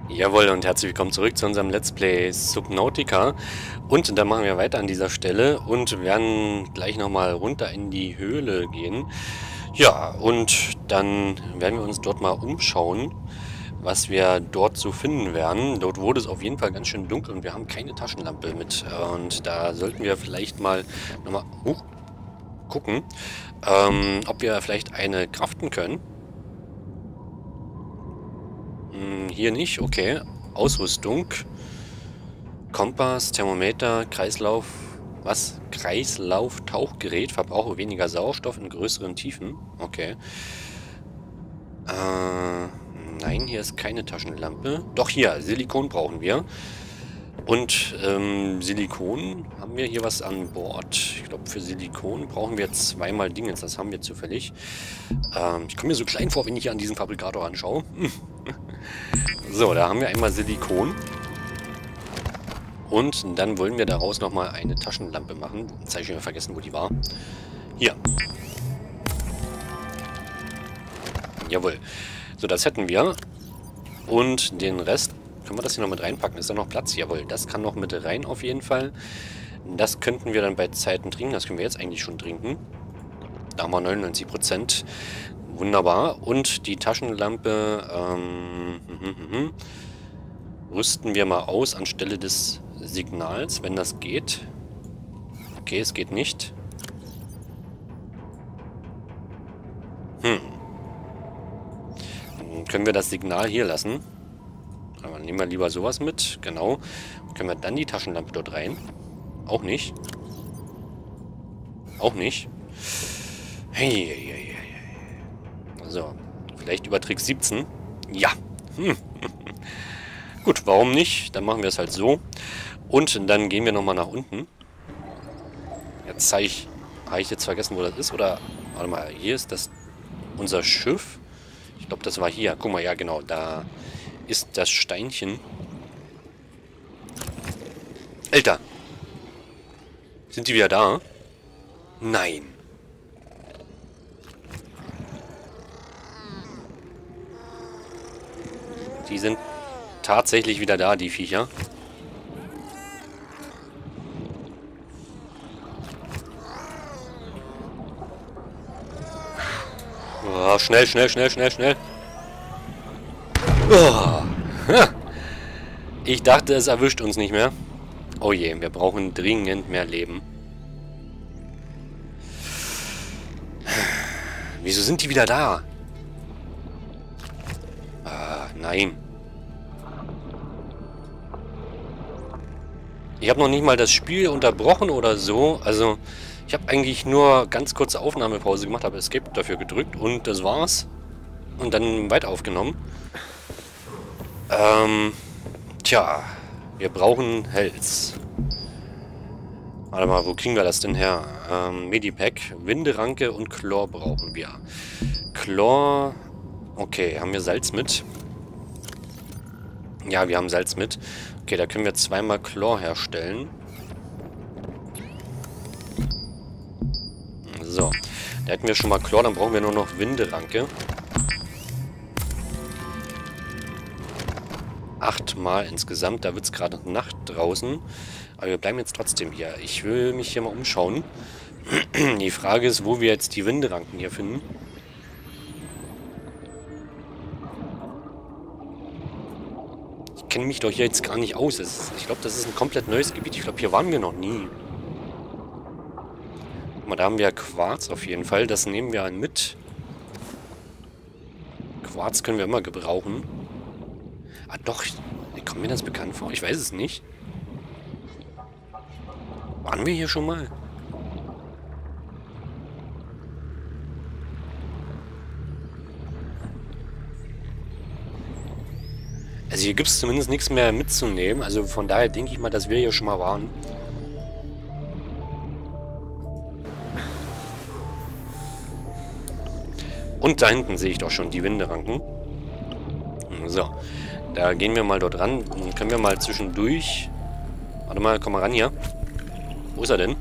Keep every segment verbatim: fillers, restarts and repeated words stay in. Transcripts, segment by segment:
Jawohl und herzlich willkommen zurück zu unserem Let's Play Subnautica. Und dann machen wir weiter an dieser Stelle und werden gleich nochmal runter in die Höhle gehen. Ja, und dann werden wir uns dort mal umschauen, was wir dort so finden werden. Dort wurde es auf jeden Fall ganz schön dunkel und wir haben keine Taschenlampe mit. Und da sollten wir vielleicht mal nochmal uh, gucken, ähm, ob wir vielleicht eine craften können. Hier nicht, okay. Ausrüstung. Kompass, Thermometer, Kreislauf. Was? Kreislauf, Tauchgerät. Verbrauche weniger Sauerstoff in größeren Tiefen. Okay. Äh, nein, hier ist keine Taschenlampe. Doch hier, Silikon brauchen wir. Und ähm, Silikon, haben wir hier was an Bord? Ich glaube, für Silikon brauchen wir zweimal Dingens. Das haben wir zufällig. Ähm, ich komme mir so klein vor, wenn ich hier an diesen Fabrikator anschaue. So, da haben wir einmal Silikon. Und dann wollen wir daraus nochmal eine Taschenlampe machen. Jetzt habe ich schon vergessen, wo die war. Hier. Jawohl. So, das hätten wir. Und den Rest... Können wir das hier noch mit reinpacken? Ist da noch Platz? Jawohl, das kann noch mit rein auf jeden Fall. Das könnten wir dann bei Zeiten trinken. Das können wir jetzt eigentlich schon trinken. Da haben wir neunundneunzig Prozent. Wunderbar. Und die Taschenlampe ähm, hm, hm, hm, rüsten wir mal aus anstelle des Signals, wenn das geht. Okay, es geht nicht. Hm. Dann können wir das Signal hier lassen. Aber nehmen wir lieber sowas mit. Genau. Können wir dann die Taschenlampe dort rein? Auch nicht. Auch nicht. Hey, hey, hey, hey. So. Vielleicht über Trick siebzehn. Ja. Hm. Gut, warum nicht? Dann machen wir es halt so. Und dann gehen wir nochmal nach unten. Jetzt zeige ich... Habe ich jetzt vergessen, wo das ist? Oder... Warte mal, hier ist das... Unser Schiff. Ich glaube, das war hier. Guck mal, ja genau. Da... ist das Steinchen. Alter! Sind die wieder da? Nein. Die sind tatsächlich wieder da, die Viecher. Oh, schnell, schnell, schnell, schnell, schnell. Oh. Ich dachte, es erwischt uns nicht mehr. Oh je, wir brauchen dringend mehr Leben. Wieso sind die wieder da? Ah, nein. Ich habe noch nicht mal das Spiel unterbrochen oder so. Also, ich habe eigentlich nur ganz kurze Aufnahmepause gemacht, habe Escape dafür gedrückt und das war's. Und dann weiter aufgenommen. Ähm, tja, wir brauchen Hells. Warte mal, wo kriegen wir das denn her? Ähm, Medipack, Winderanke und Chlor brauchen wir. Chlor, okay, haben wir Salz mit? Ja, wir haben Salz mit. Okay, da können wir zweimal Chlor herstellen. So, da hätten wir schon mal Chlor, dann brauchen wir nur noch Winderanke. Achtmal insgesamt. Da wird es gerade Nacht draußen. Aber wir bleiben jetzt trotzdem hier. Ich will mich hier mal umschauen. Die Frage ist, wo wir jetzt die Winderanken hier finden. Ich kenne mich doch hier jetzt gar nicht aus. Ist, ich glaube, das ist ein komplett neues Gebiet. Ich glaube, hier waren wir noch nie. Guck mal, da haben wir Quarz auf jeden Fall. Das nehmen wir mit. Quarz können wir immer gebrauchen. Ah doch, kommt mir das bekannt vor? Ich weiß es nicht. Waren wir hier schon mal? Also hier gibt es zumindest nichts mehr mitzunehmen. Also von daher denke ich mal, dass wir hier schon mal waren. Und da hinten sehe ich doch schon die Winderanken. So. Da gehen wir mal dort ran. Dann können wir mal zwischendurch... Warte mal, komm mal ran hier. Wo ist er denn?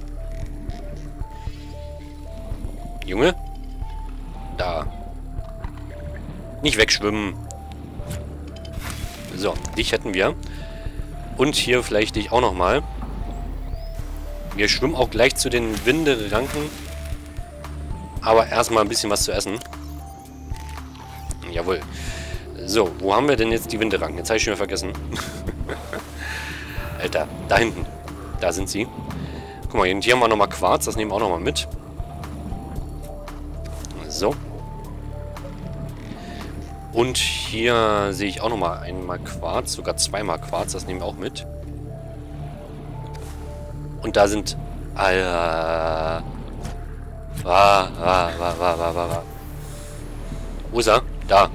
Junge? Da. Nicht wegschwimmen. So, dich hätten wir. Und hier vielleicht dich auch nochmal. Wir schwimmen auch gleich zu den Winderanken. Aber erstmal ein bisschen was zu essen. Jawohl. So, wo haben wir denn jetzt die Winderanken? Jetzt habe ich schon wieder vergessen. Alter, da hinten. Da sind sie. Guck mal, hier haben wir nochmal Quarz. Das nehmen wir auch nochmal mit. So. Und hier sehe ich auch nochmal einmal Quarz. Sogar zweimal Quarz. Das nehmen wir auch mit. Und da sind... Alter... Ah, ah, ah, ah, ah, ah, ah. Wo ist er? Da.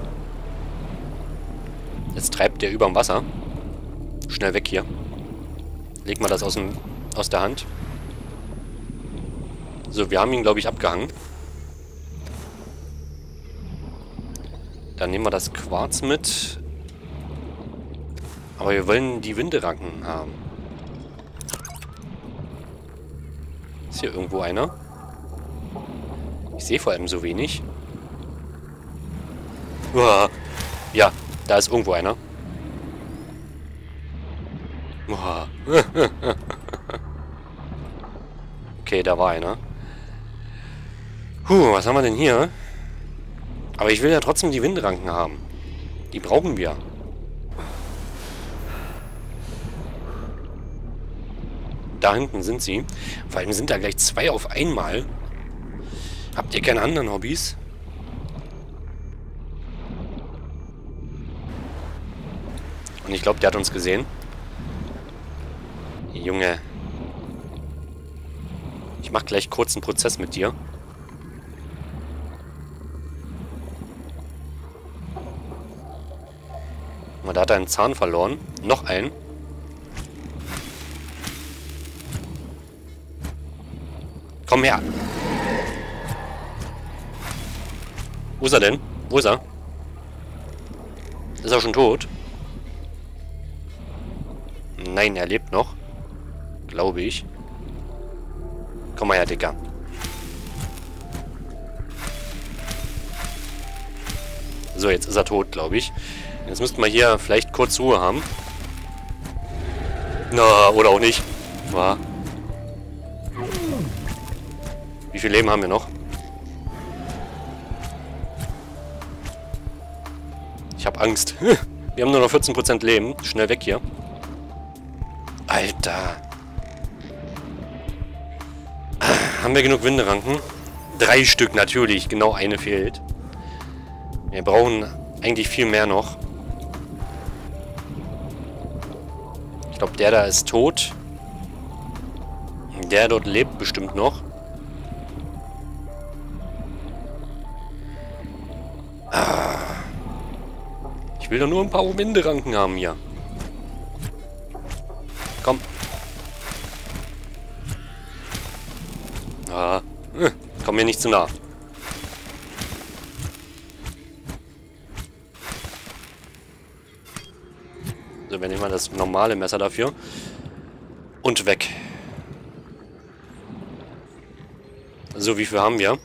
Jetzt treibt der überm Wasser. Schnell weg hier. Leg mal das aus, dem, aus der Hand. So, wir haben ihn, glaube ich, abgehangen. Dann nehmen wir das Quarz mit. Aber wir wollen die Winderanken haben. Ist hier irgendwo einer? Ich sehe vor allem so wenig. Uah. Ja, da ist irgendwo einer. Uah. Okay, da war einer. Puh, was haben wir denn hier? Aber ich will ja trotzdem die Winderanken haben. Die brauchen wir. Da hinten sind sie. Vor allem sind da gleich zwei auf einmal. Habt ihr keine anderen Hobbys? Und ich glaube, der hat uns gesehen. Junge. Ich mache gleich kurz einen Prozess mit dir. Da hat er einen Zahn verloren. Noch einen. Komm her. Wo ist er denn? Wo ist er? Ist er schon tot? Nein, er lebt noch. Glaube ich. Komm mal her, Dicker. So, jetzt ist er tot, glaube ich. Jetzt müssten wir hier vielleicht kurz Ruhe haben. Na, oder auch nicht. Ja. Wie viel Leben haben wir noch? Ich habe Angst. Wir haben nur noch vierzehn Prozent Leben. Schnell weg hier. Alter. Haben wir genug Winderanken? Drei Stück natürlich. Genau eine fehlt. Wir brauchen eigentlich viel mehr noch. Ich glaube, der da ist tot. Der dort lebt bestimmt noch. Ah. Ich will doch nur ein paar Winderanken haben hier. Komm. Ah. Komm mir nicht zu nah. So, wir nehmen mal das normale Messer dafür. Und weg. So, wie viel haben wir?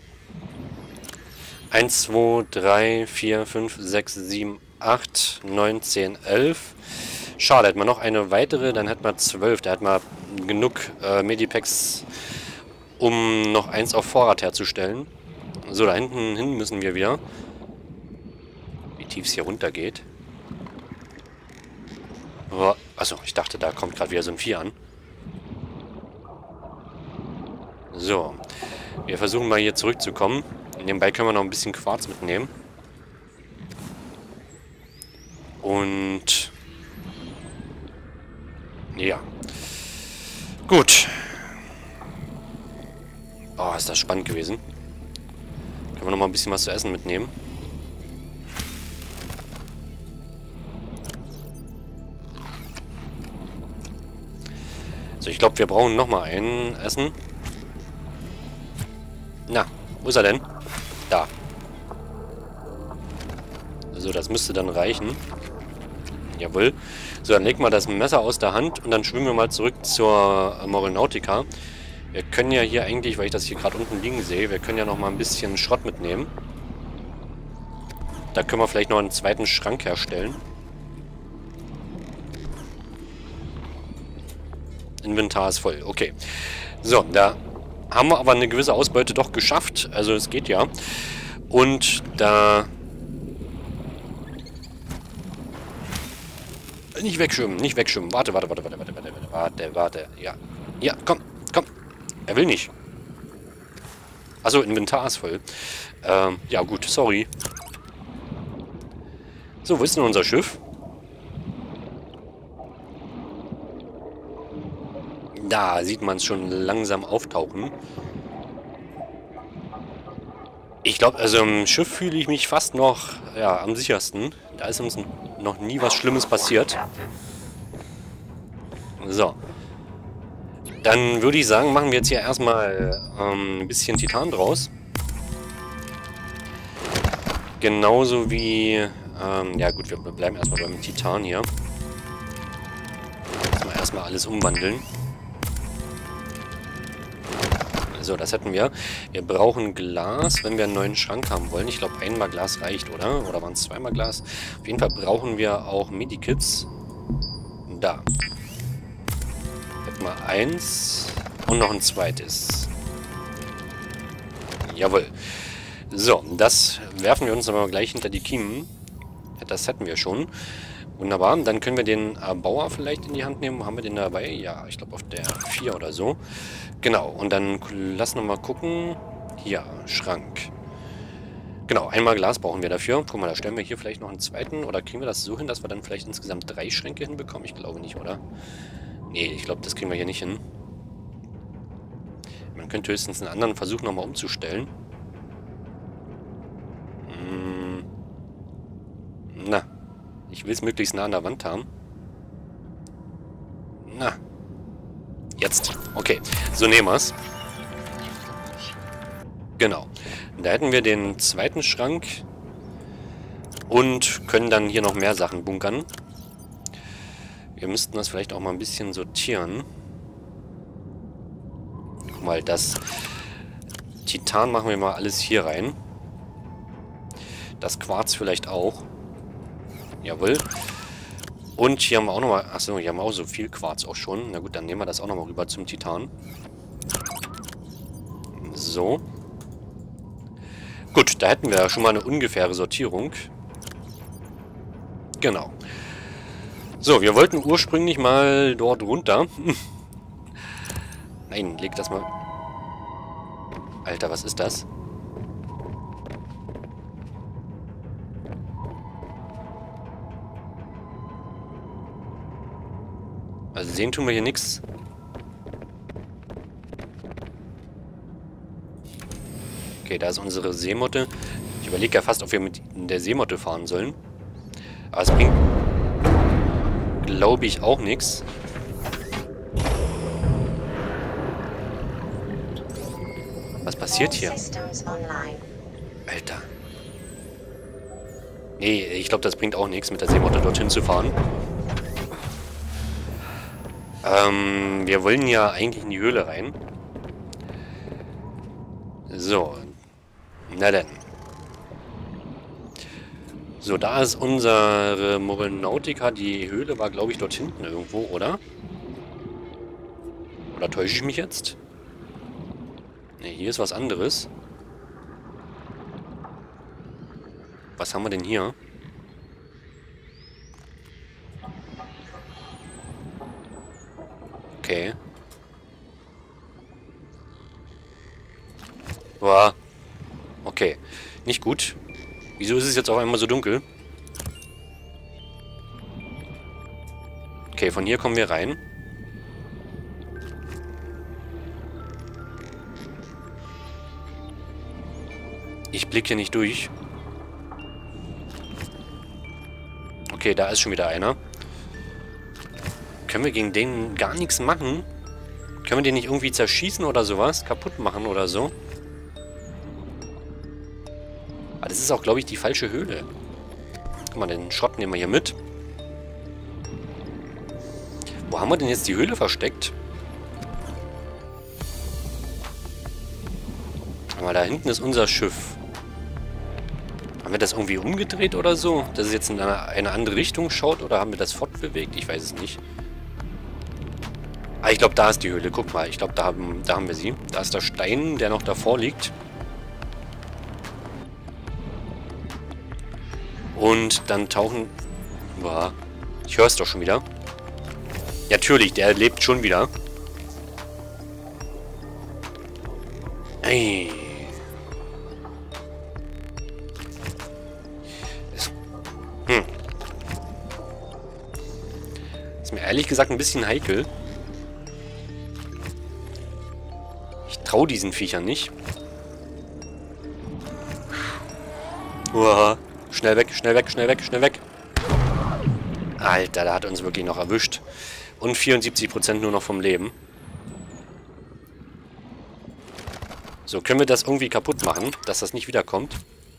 eins, zwei, drei, vier, fünf, sechs, sieben, acht, neun, zehn, elf. Schade, hätten wir noch eine weitere, dann hätten wir zwölf. Da hätten wir genug äh, Medipacks, um noch eins auf Vorrat herzustellen. So, da hinten hin müssen wir wieder. Wie tief es hier runter geht. Oh, achso, ich dachte, da kommt gerade wieder so ein Vieh an. So. Wir versuchen mal hier zurückzukommen. Nebenbei können wir noch ein bisschen Quarz mitnehmen. Und... ja. Gut. Oh, ist das spannend gewesen. Können wir noch mal ein bisschen was zu essen mitnehmen. So, ich glaube, wir brauchen noch mal ein Essen. Na, wo ist er denn? Da. So, das müsste dann reichen. Jawohl. So, dann legen wir das Messer aus der Hand und dann schwimmen wir mal zurück zur Moral-Nautica. Wir können ja hier eigentlich, weil ich das hier gerade unten liegen sehe, wir können ja noch mal ein bisschen Schrott mitnehmen. Da können wir vielleicht noch einen zweiten Schrank herstellen. Inventar ist voll. Okay. So, da haben wir aber eine gewisse Ausbeute doch geschafft. Also es geht ja. Und da... Nicht wegschwimmen, nicht wegschwimmen. Warte, warte, warte, warte, warte, warte, warte, warte, warte. Ja. Ja, komm, komm. Er will nicht. Achso, Inventar ist voll. Ähm, ja gut, sorry. So, wo ist denn unser Schiff? Da sieht man es schon langsam auftauchen. Ich glaube, also im Schiff fühle ich mich fast noch ja, am sichersten. Da ist uns noch nie was Schlimmes passiert. So. Dann würde ich sagen, machen wir jetzt hier erstmal ähm, ein bisschen Titan draus. Genauso wie... Ähm, ja gut, wir bleiben erstmal beim Titan hier. Erstmal, erstmal alles umwandeln. So, das hätten wir. Wir brauchen Glas, wenn wir einen neuen Schrank haben wollen. Ich glaube, einmal Glas reicht, oder? Oder waren es zweimal Glas? Auf jeden Fall brauchen wir auch Medikits. Da. Hätten wir eins und noch ein zweites. Jawohl. So, das werfen wir uns aber gleich hinter die Kiemen. Das hätten wir schon. Wunderbar. Dann können wir den Erbauer vielleicht in die Hand nehmen. Haben wir den dabei? Ja, ich glaube auf der vier oder so. Genau. Und dann lass noch mal gucken. Hier, Schrank. Genau, einmal Glas brauchen wir dafür. Guck mal, da stellen wir hier vielleicht noch einen zweiten. Oder kriegen wir das so hin, dass wir dann vielleicht insgesamt drei Schränke hinbekommen? Ich glaube nicht, oder? Nee, ich glaube, das kriegen wir hier nicht hin. Man könnte höchstens einen anderen Versuch nochmal umzustellen. Hm. Na. Ich will es möglichst nah an der Wand haben. Na. Jetzt. Okay. So nehmen wir es. Genau. Da hätten wir den zweiten Schrank. Und können dann hier noch mehr Sachen bunkern. Wir müssten das vielleicht auch mal ein bisschen sortieren. Guck mal, das Titan machen wir mal alles hier rein. Das Quarz vielleicht auch. Jawohl. Und hier haben wir auch nochmal... Achso, hier haben wir auch so viel Quarz auch schon. Na gut, dann nehmen wir das auch nochmal rüber zum Titan. So. Gut, da hätten wir schon mal eine ungefähre Sortierung. Genau. So, wir wollten ursprünglich mal dort runter. Nein, leg das mal... Alter, was ist das? Also sehen tun wir hier nichts. Okay, da ist unsere Seemotte. Ich überlege ja fast, ob wir mit der Seemotte fahren sollen. Aber es bringt, glaube ich, auch nichts. Was passiert hier? Alter. Nee, ich glaube, das bringt auch nichts, mit der Seemotte dorthin zu fahren. Ähm, wir wollen ja eigentlich in die Höhle rein. So. Na denn. So, da ist unsere Morenautica. Die Höhle war, glaube ich, dort hinten irgendwo, oder? Oder täusche ich mich jetzt? Ne, hier ist was anderes. Was haben wir denn hier? Okay. Boah. Okay. Nicht gut. Wieso ist es jetzt auf einmal so dunkel? Okay, von hier kommen wir rein. Ich blicke hier nicht durch. Okay, da ist schon wieder einer. Können wir gegen den gar nichts machen? Können wir den nicht irgendwie zerschießen oder sowas? Kaputt machen oder so? Aber das ist auch, glaube ich, die falsche Höhle. Guck mal, den Schrott nehmen wir hier mit. Wo haben wir denn jetzt die Höhle versteckt? Aber da hinten ist unser Schiff. Haben wir das irgendwie umgedreht oder so? Dass es jetzt in eine, eine andere Richtung schaut? Oder haben wir das fortbewegt? Ich weiß es nicht. Ah, ich glaube, da ist die Höhle. Guck mal, ich glaube, da haben, da haben wir sie. Da ist der Stein, der noch davor liegt. Und dann tauchen... Boah, ich höre es doch schon wieder. Ja, natürlich, der lebt schon wieder. Ey. Ist, hm. Ist mir ehrlich gesagt ein bisschen heikel. Ich traue diesen Viechern nicht. Uah. Schnell weg, schnell weg, schnell weg, schnell weg. Alter, der hat uns wirklich noch erwischt. Und vierundsiebzig Prozent nur noch vom Leben. So, können wir das irgendwie kaputt machen, dass das nicht wiederkommt?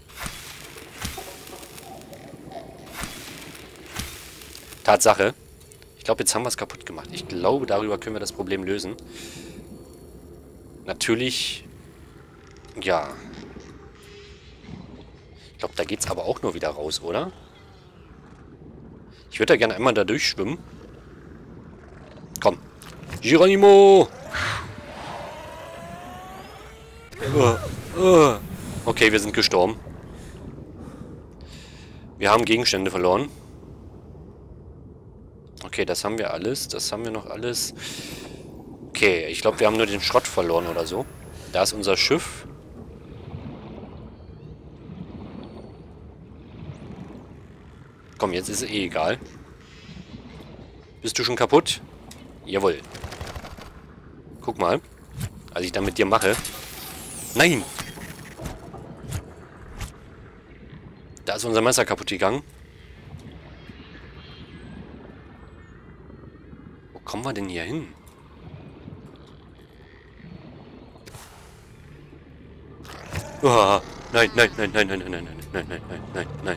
Tatsache. Ich glaube, jetzt haben wir es kaputt gemacht. Ich glaube, darüber können wir das Problem lösen. Natürlich... Ja. Ich glaube, da geht es aber auch nur wieder raus, oder? Ich würde da gerne einmal da durchschwimmen. Komm. Geronimo! Uh, uh. Okay, wir sind gestorben. Wir haben Gegenstände verloren. Okay, das haben wir alles. Das haben wir noch alles. Okay, ich glaube, wir haben nur den Schrott verloren oder so. Da ist unser Schiff. Komm, jetzt ist es eh egal. Bist du schon kaputt? Jawohl. Guck mal. Was ich da mit dir mache. Nein! Da ist unser Messer kaputt gegangen. Wo kommen wir denn hier hin? Oh, nein, nein, nein, nein, nein, nein, nein, nein, nein, nein, nein, nein.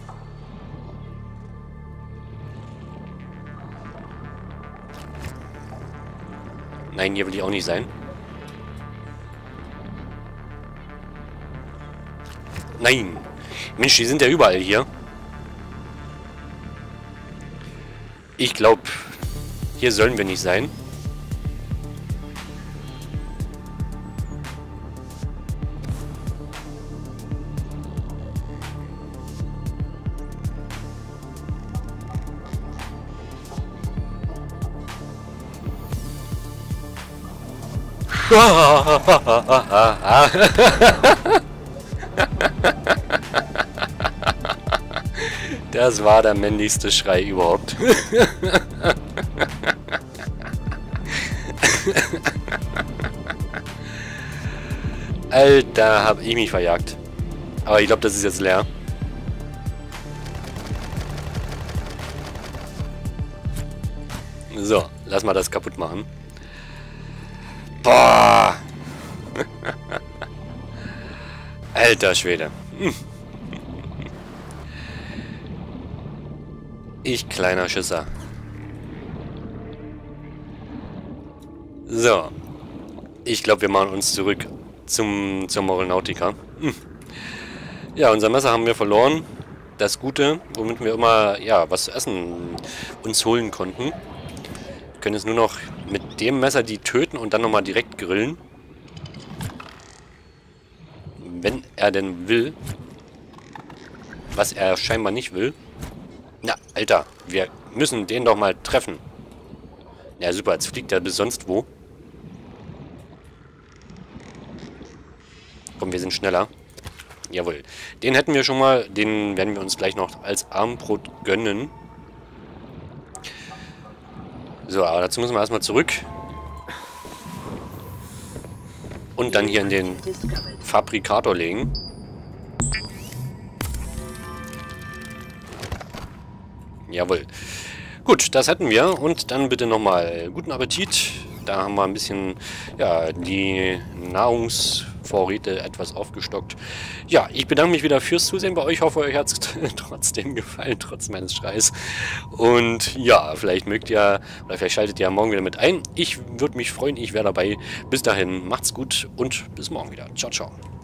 Nein, hier will ich auch nicht sein. Nein. Mensch, die sind ja überall hier. Ich glaube, hier sollen wir nicht sein. Das war der männlichste Schrei überhaupt. Alter, hab ich mich verjagt. Aber ich glaube, das ist jetzt leer. So, lass mal das kaputt machen. Boah! Alter Schwede. Hm. Ich kleiner Schisser. So. Ich glaube, wir machen uns zurück zum, zur Morelnautica. Hm. Ja, unser Messer haben wir verloren. Das Gute, womit wir immer ja was zu essen uns holen konnten. Wir können jetzt nur noch mit dem Messer die töten und dann nochmal direkt grillen. Wenn er denn will. Was er scheinbar nicht will. Na, Alter, wir müssen den doch mal treffen. Ja, super, jetzt fliegt er bis sonst wo. Komm, wir sind schneller. Jawohl. Den hätten wir schon mal, den werden wir uns gleich noch als Armbrot gönnen. So, aber dazu müssen wir erstmal zurück. Und dann hier in den Fabrikator legen. Jawohl. Gut, das hätten wir. Und dann bitte nochmal guten Appetit. Da haben wir ein bisschen, ja, die Nahrungsvorräte etwas aufgestockt. Ja, ich bedanke mich wieder fürs Zusehen bei euch. Ich hoffe, euch hat es trotzdem gefallen, trotz meines Schreis. Und ja, vielleicht mögt ihr, oder vielleicht schaltet ihr morgen wieder mit ein. Ich würde mich freuen, ich wäre dabei. Bis dahin, macht's gut und bis morgen wieder. Ciao, ciao.